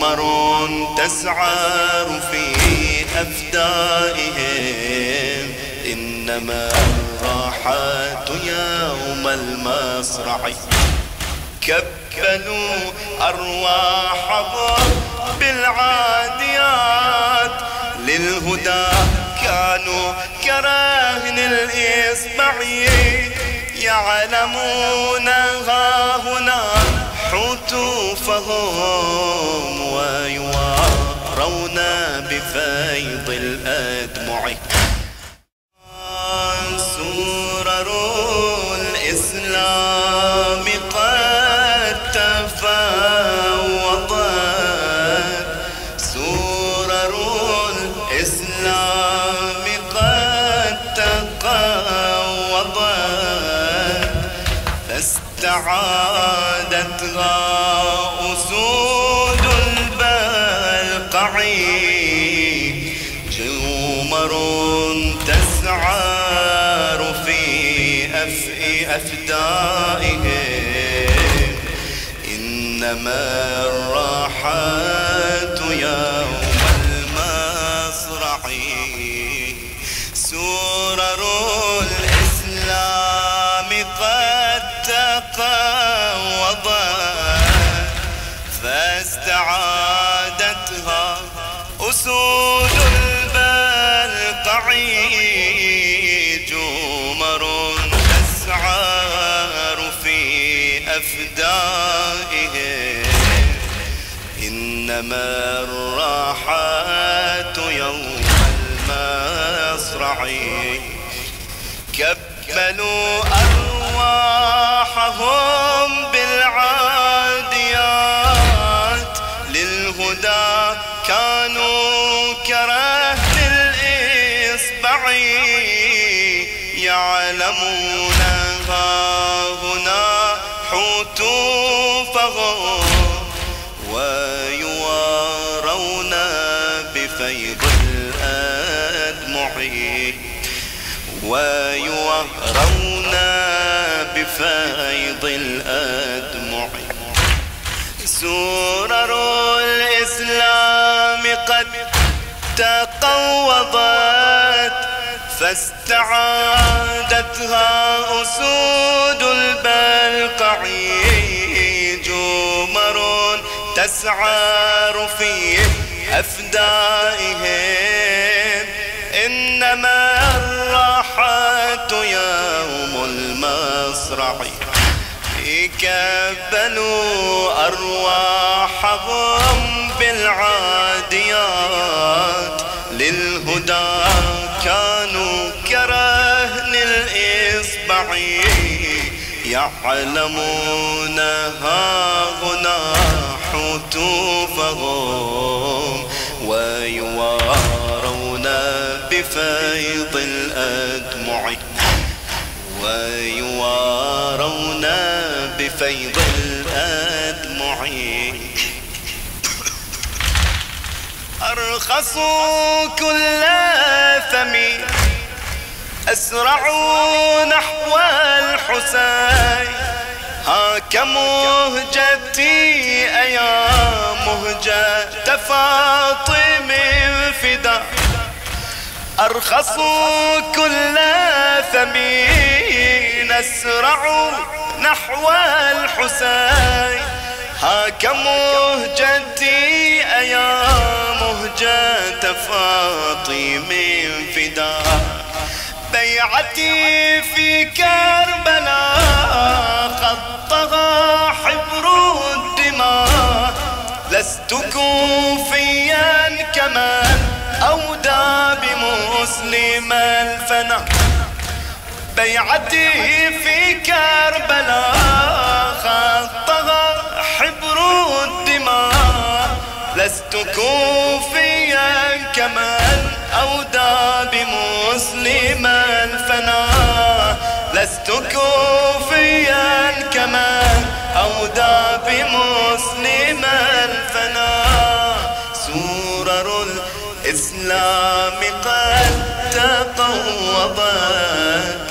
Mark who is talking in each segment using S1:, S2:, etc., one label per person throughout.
S1: جمر تسعر في أفدائهم، إنما الراحة يوم المصرع. كبلوا أرواحهم بالعاديات، للهدى كانوا كرهن الإصبع، يعلمونها هنا حتوفهم، ويوارون بفيض الأدمع. سرر الإسلام قد تفاوضت، سرر الإسلام قد تقوضت، فاستعادتها أسود البلقع، جمر تسعر في أفدائهم، إنما الراحة يوم المصرع. سرر الإسلام قد تقوضت، فاستعادتها أسود البلقع، جمر تسعر في أفدائهم، إنما الراحة يوم المصرع. كبلوا أرواحهم بالعاديات، للهدى كانوا كرهن الإصبع، يعلمونها هنا حتوفهم، ويوارون بفيض الأدمع، ويوارون بفيض الأدمع. سرر الإسلام قد تقوضت، فاستعادتها أسود البلقع، جمر تسعر في أفدائهم، إنما الراحة يوم المصرع. كبلوا أرواحهم بالعاديات، للهدى كانوا كرهن الإصبع، يعلمونها هنا حتوفهم، ويوارون بفيض الأدمع، ويوارون بفيض الأدمع. أرخصوا كل ثمين، أسرعوا نحو الحسين، هاك مهجتي أيا مهجة فاطم فدا. أرخصوا كل ثمين، أسرعوا نحو الحسين، هاك مهجتي أيا مهجة فاطم فدا. بيعتي في كربلاء خطها حبر الدماء، لست كوفيا كمن أودى بمسلم الفنا. بيعتي في كربلاء خطها حبر الدماء، لست كوفيا كمن أودى بمسلم الفنا، لست كوفيا كمن أودى بمسلم الفنا. سرر الإسلام قد تقوضت،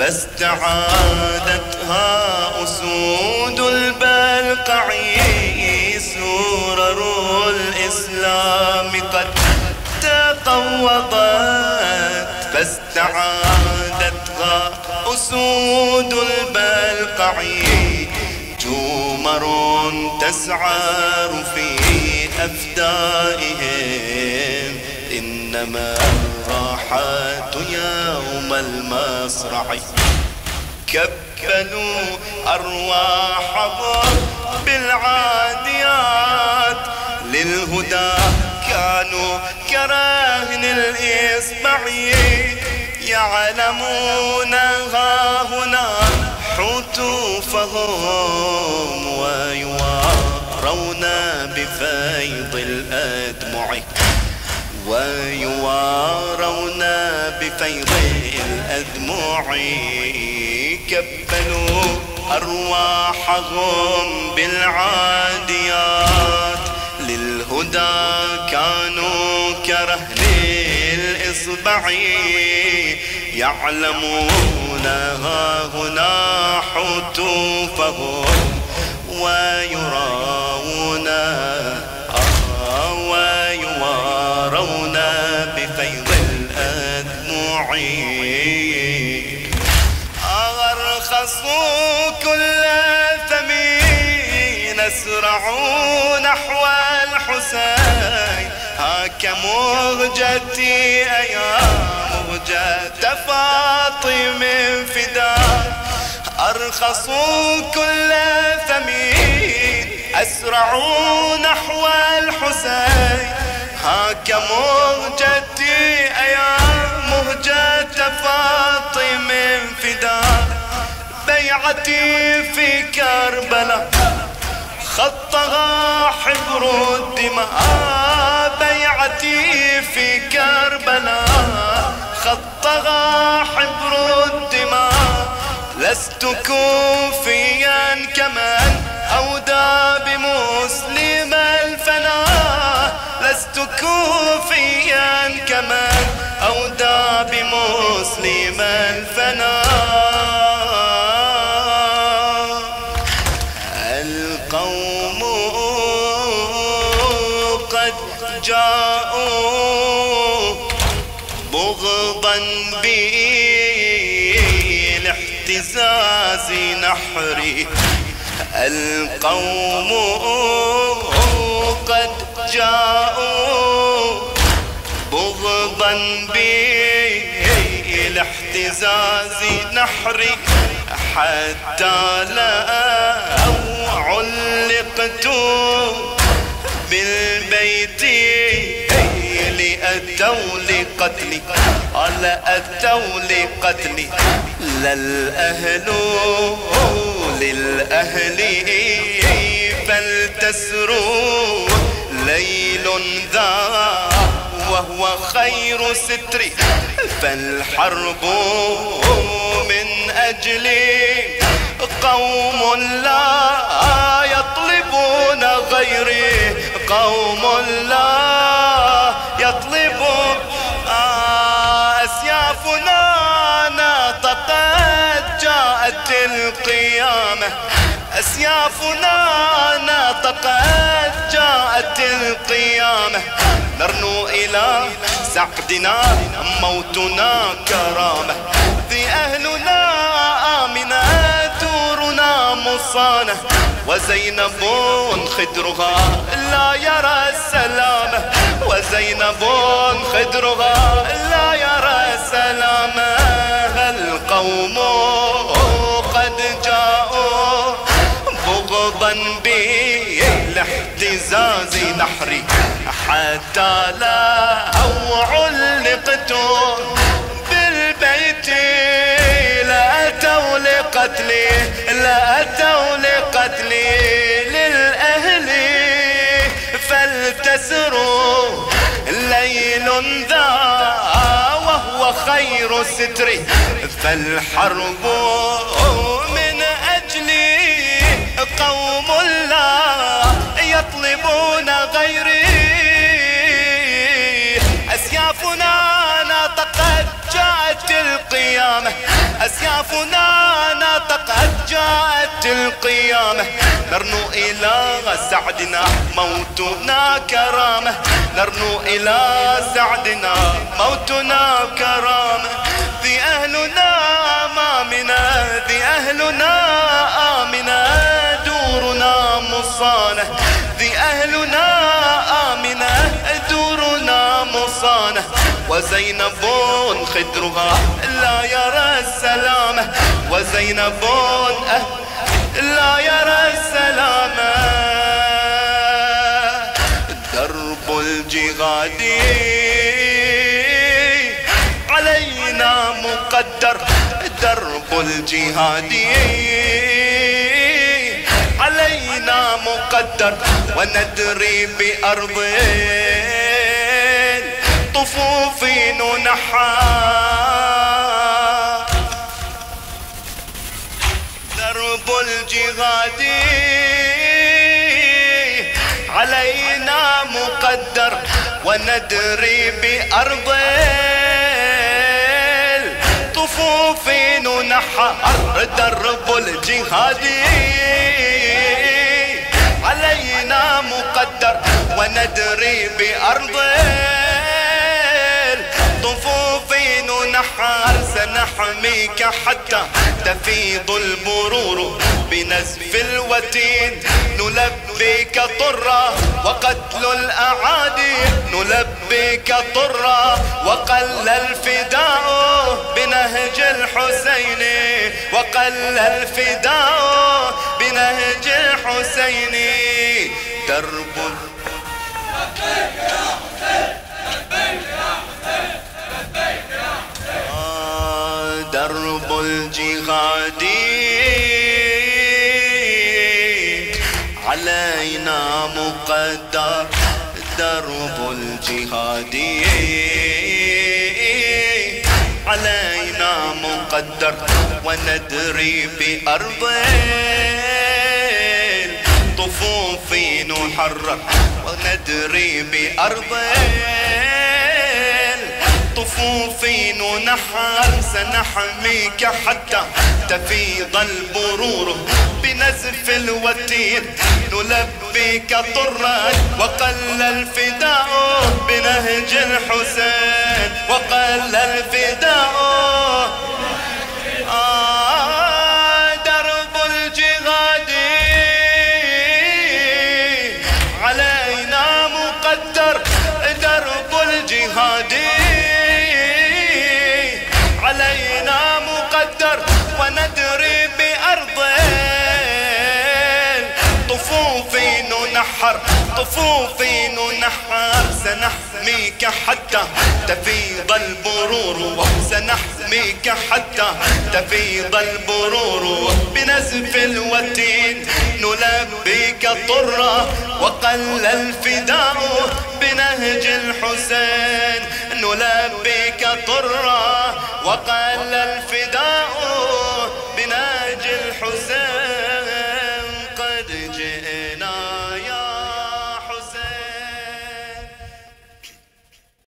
S1: فاستعادتها أسود البلقع. سرر الإسلام قد تقوضت، فاستعادتها أسود البلقع، جمر تسعر في أفدائهم، إنما الراحة يوم المصرع. كبلوا أرواحهم بالعاديات، للهدى كانوا كرهن الإصبع، يعلمونها هنا حتوفهم، ويوارون بفيض الأدمع، ويوارون بفيض الأدمع. كبلوا أرواحهم بالعاديات، للهدى كانوا كرهن الإصبع، يعلمونها هنا حتوفهم، ويراون بفيض الأدمع. أرخصوا كل ثمين، أسرعوا نحو الحسين، هاك مهجتي يا مهجة فاطم فداء. أرخصوا كل ثمين، أسرعوا نحو الحسين، هاك مهجتي يا مهجة فاطم فداء. بيعتي في كربلاء خطها حبر الدماء، بيعتي في كربلاء خطها حبر الدماء. لست كوفيا كمن أودى بمسلم الفناء، لست كوفيا كمن أودى بمسلم الفناء. القوم قد جاءوا بغضا بالاحتزاز نحري، القوم قد جاءوا بغضا بالاحتزاز نحري، حتى لو علقت بالبيت لأتوا لقتلي، أتوا لقتلي. للأهل للأهل فلتسروا ليل ذا وهو خير ستري، فالحرب من أجلي قوم لا يطلبون غيري، قوم لا يطلبون. أسيافنا ناطقت جاءت القيامة، أسيافنا ناطقت جاءت القيامة. نرنو إلى سعدنا موتنا كرامة، ذي أهلنا آمنة دورنا مصانة، وزينب خدرها لا يرى السلامة، وزينب خدرها لا يرى السلامة. القوم قد جاءوا بغضا بالاحتزاز نحري، حتى لو علقت بالبيت لأتوا لقتلي، لأتوا لقتلي. للأهل فلتسروا ليل ذا وهو خير ستري، فالحرب من أجلي قوم لا يطلبون غيري. أسيافنا ناطقت جاءت القيامة، أسيافنا ناطقت جاءت القيامة نرنو إلى سعدنا موتنا كرامة نرنو إلى سعدنا موتنا كرامة ذي أهلنا أمامنا ذي أهلنا آمنة دورنا مصانة ذي أهلنا آمنة دورنا مصانة وزينب خدرها لا يرى السلامة وزينب لا يرى السلامة درب الجهاد علينا مقدر درب الجهاد علينا مقدر وندري بأرض طفوف ننحى درب الجهاد علينا مقدر وندري بأرض طفوف ننحى درب الجهاد علينا مقدر وندري بأرض طفوف ننحر سنحميك حتى تفيض البرور بنزف الوتين نلبيك طرا وقتل الأعادي نلبيك طرا وقل الفداء بنهج الحسين وقل الفداء بنهج الحسين درب لبيك يا حسين لبيك يا حسين لبيك يا حسين درب الجهاد علينا مقدر درب الجهاد علينا مقدر وندري بأرض طفوف نحرر وندري بأرض طفوف ننحر سنحميك حتى تفيض البرور بنزف الوتين نلبيك طرا وقل الفداء بنهج الحسين وقل الفداء درب الجهاد علينا مقدر درب الجهاد علينا مقدر وندري بأرض طفوف ننحر طفوف ننحر سنحميك حتى تفيض البرور سنحميك حتى تفيض البرور بنزف الوتين نلبيك طرا وقل الفداء بنهج الحسين نلبيك طرا وقل الفداء بنهج الحسين